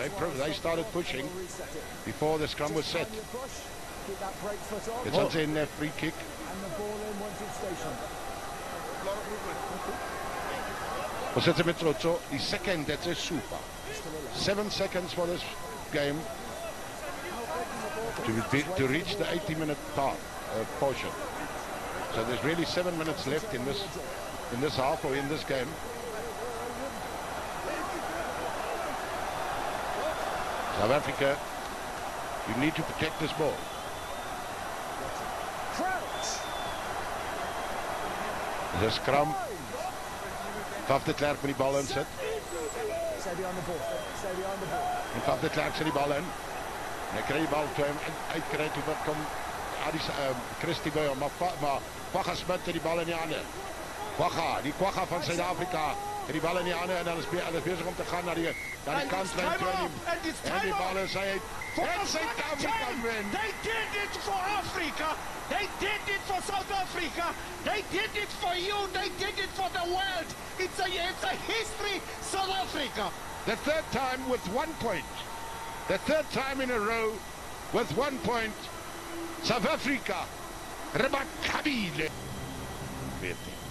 they started pushing before the scrum was set. It's on in free kick. Voorzitter met Trotso, the second, that's a super. 7 seconds for this game to reach the 80-minute portion. So there's really 7 minutes left in this half or in this game. South Africa, you need to protect this ball. The scrum. Faf de Klerk met die bal in sit. En Faf de Klerk sit die bal in. En hy kry die bal toe hom uitkry toe wat kom Christie by hom, maar Kwagga Smit het die bal in die hande. Die Kwagga van Suid-Afrika het die bal in die hande en dan is besig om te gaan na die kantlyn toe en die bal is uit. En Suid-Afrika wen. They did it for Africa. They did it for South Africa. They did it for you. They did it for the world. It's a history, South Africa. The third time with 1 point. The third time in a row with 1 point. South Africa. Rebakabile.